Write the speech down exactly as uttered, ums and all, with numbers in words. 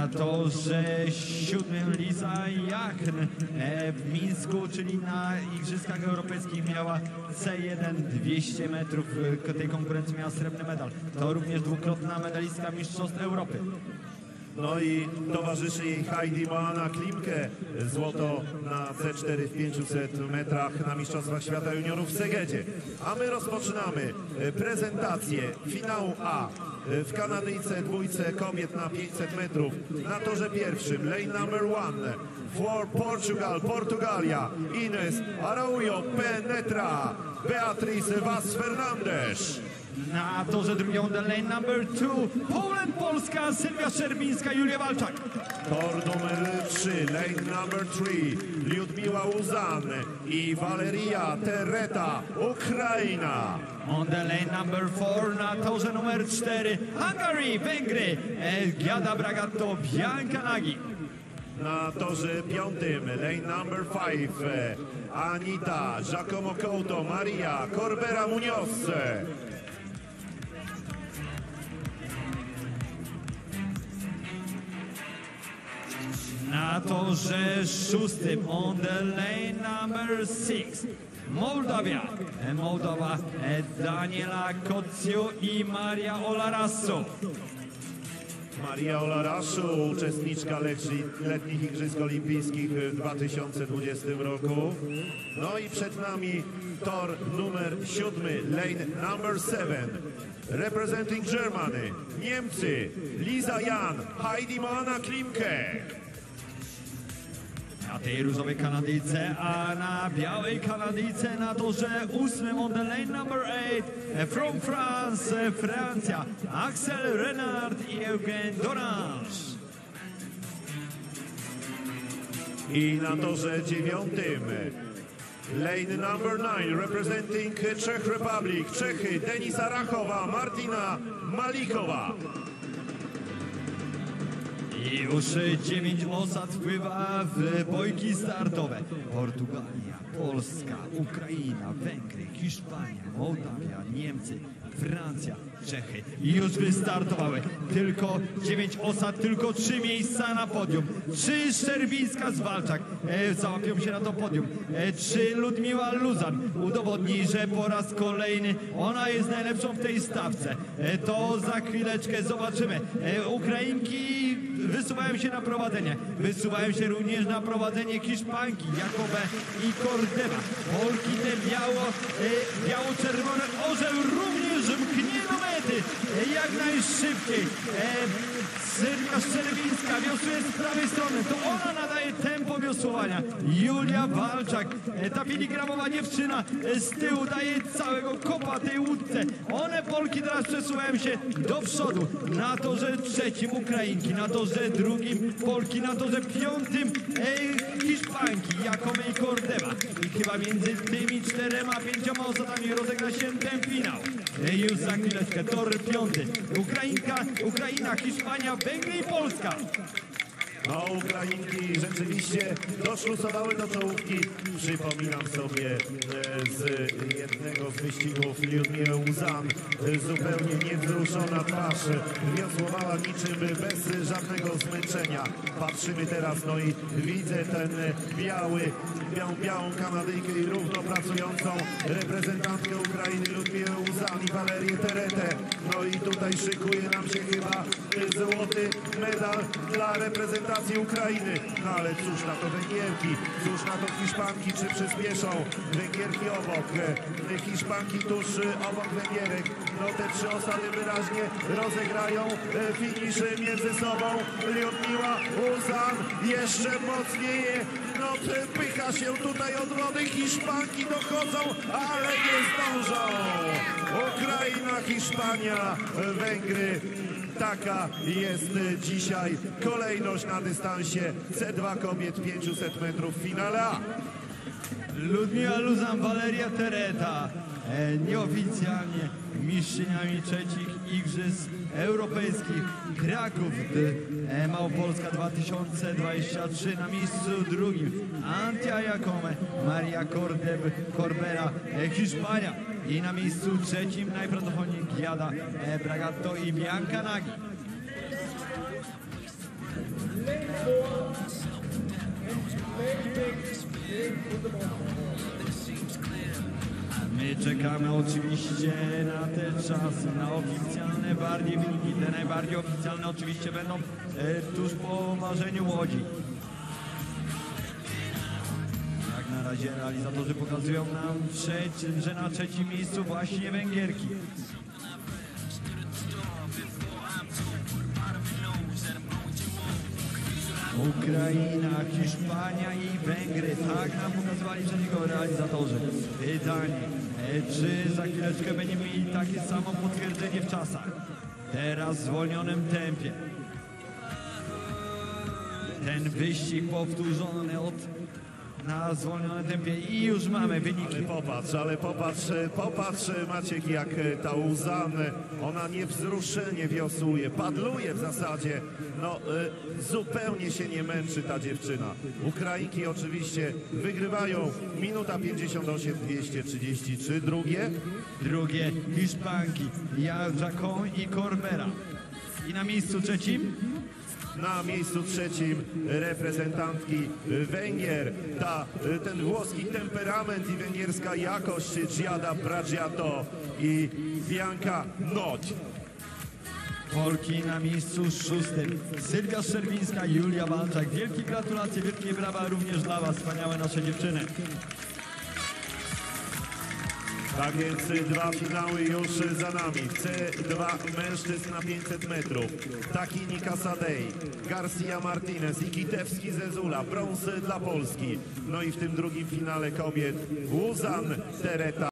Na torze siódmym Liza Jachn w Mińsku, czyli na Igrzyskach Europejskich miała C jeden dwieście metrów. Tej konkurencji miała srebrny medal. To również dwukrotna medalistka Mistrzostw Europy. No i towarzyszy jej Heidi Moana Klimke, złoto na C cztery w pięciuset metrach na Mistrzostwach Świata Juniorów w Segedzie. A my rozpoczynamy prezentację finału A w Kanadyjce dwójce kobiet na pięćset metrów. Na torze pierwszym lane number one for Portugal, Portugalia, Ines Araujo Penetra, Beatriz Vaz Fernandes. Na torze drugim the lane number two, Poland, Polska, Sylwia Szczerbińska, Julia Walczak. Tor numer trzy, lane number three, Liudmiła Uzan i Valeria Tereta, Ukraina. On the lane number four, na torze numer cztery, Hungary, Węgry, Giada Bragatto, Bianca Nagi. Na torze piątym, lane number five, Anita, Giacomo Couto, Maria Corbera Munoz. Na torze szóstym, on the lane number six, Mołdawia, Mołdowa, Daniela Kocjo i Maria Olarasso. Maria Olarasu, uczestniczka letnich Igrzysk Olimpijskich w dwa tysiące dwudziestym roku. No i przed nami tor numer siódmy, lane number seven. Representing Germany, Niemcy, Liza Jan, Heidi Moana Klimke. Na tej różowej Kanadyjce, a na białej Kanadyjce na torze ósmym on the lane number eight from France, Francja, Axel Renard i Eugen Dorange. I na torze dziewiątym lane number nine representing Czech Republic, Czechy, Denisa Rachowa, Martina Malikowa. I już dziewięć osad wpływa w bojki startowe. Portugalia, Polska, Ukraina, Węgry, Hiszpania, Mołdawia, Niemcy, Francja, Czechy. I już wystartowały. Tylko dziewięć osad, tylko trzy miejsca na podium. Czy Szczerbińska z Walczak e, załapią się na to podium? E, czy Ludmiła Luzan udowodni, że po raz kolejny ona jest najlepszą w tej stawce? E, to za chwileczkę zobaczymy. E, Ukrainki wysuwają się na prowadzenie. Wysuwają się również na prowadzenie Hiszpanki, Jakobe i Cordeva. Polki te biało, e, biało-czerwone orzeł również mknie do mety e, jak najszybciej. E, Sylwia Szczerbińska wiosłuje z prawej strony. To ona nadaje tempo wiosłowania. Julia Walczak, e, ta filigramowa dziewczyna e, z tyłu daje całego kopa tej łódce. One Polki teraz przesuwają się do przodu. Na torze trzecim Ukrainki, na torze drugim Polki, na torze piątym e, Hiszpanki, Jakobe i Cordeva. I chyba między tymi czterema, pięcioma osadami rozegra się ten finał. E, już za chwileczkę, tor piąty. Ukrainka, Ukraina, Hiszpania, Węgry i Polska. No, Ukrainki rzeczywiście doszlusowały do czołówki. Przypominam sobie e, z jednego z wyścigów Liudmiłę Uzan, e, zupełnie niewzruszona twarz, wiosłowała niczym bez żadnego zmęczenia. Patrzymy teraz, no i widzę ten biały, białą, białą Kanadyjkę i równo pracującą reprezentantkę Ukrainy Liudmiłę Uzan i Valerię Teretę. No i tutaj szykuje nam się chyba złoty medal dla reprezentacji Ukrainy. No ale cóż na to Węgierki, cóż na to Hiszpanki, czy przyspieszą? Węgierki obok, Hiszpanki tuż obok Węgierek. No te trzy osady wyraźnie rozegrają finisz między sobą. Liudmiła Uzan jeszcze mocniej, no pycha się tutaj od wody. Hiszpanki dochodzą, ale nie zdążą. Ukraina, Hiszpania, Węgry. Taka jest dzisiaj kolejność na dystansie C dwa kobiet pięćset metrów w finale A. Ludmiła Luzan, Valeria Tereta, e, nieoficjalnie mistrzyniami trzecich Igrzysk Europejskich Kraków e, Małopolska dwa tysiące dwadzieścia trzy. Na miejscu drugim Antia Jacome, Maria Corbera, e, Hiszpania. I na miejscu trzecim najprawdopodobniej Giada e, Bragatto i Bianca Nagi. My czekamy oczywiście na te czasy, na oficjalne bardziej wyniki. Te najbardziej oficjalne oczywiście będą e, tuż po marzeniu Łodzi. Jak na razie realizatorzy pokazują nam, trzeci, że na trzecim miejscu właśnie Węgierki. Ukraina, Hiszpania i Węgry. Tak nam pokazywali przeciwko realizatorzy. Pytanie, e, czy za chwileczkę będziemy mieli takie samo potwierdzenie w czasach? Teraz w zwolnionym tempie. Ten wyścig powtórzony od na zwolnionym tempie i już mamy wyniki. Ale popatrz, ale popatrz, popatrz Maciek, jak ta Uzan, ona niewzruszenie wiosłuje, padluje w zasadzie, no y, zupełnie się nie męczy ta dziewczyna. Ukrainki oczywiście wygrywają, minuta pięćdziesiąt osiem dwieście trzydzieści trzy, drugie? Drugie Hiszpanki, Jacon i Corbera. I na miejscu trzecim? Na miejscu trzecim reprezentantki Węgier, ta, ten włoski temperament i węgierska jakość Giada Bragiato i Bianca Noć. Polki na miejscu szóstym. Sylwia Szczerbińska, Julia Walczak. Wielkie gratulacje, wielkie brawa również dla Was, wspaniałe nasze dziewczyny. Tak więc dwa finały już za nami. C dwa mężczyzn na pięćset metrów. Takini Kasadej, Garcia Martinez i Kitewski Zezula. Brąz dla Polski. No i w tym drugim finale kobiet Uzan Tereta.